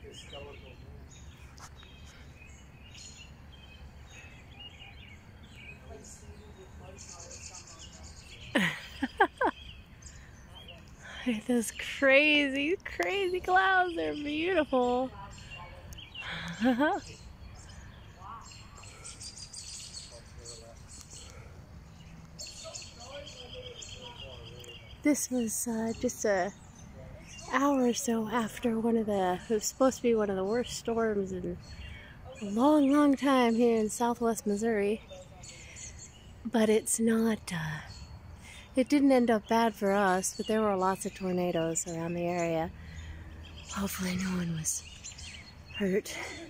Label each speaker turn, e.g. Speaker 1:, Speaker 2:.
Speaker 1: Those crazy, crazy clouds, they're beautiful. This was just an hour or so after it was supposed to be one of the worst storms in a long, long time here in southwest Missouri. But it's not, it didn't end up bad for us, but there were lots of tornadoes around the area. Hopefully no one was hurt.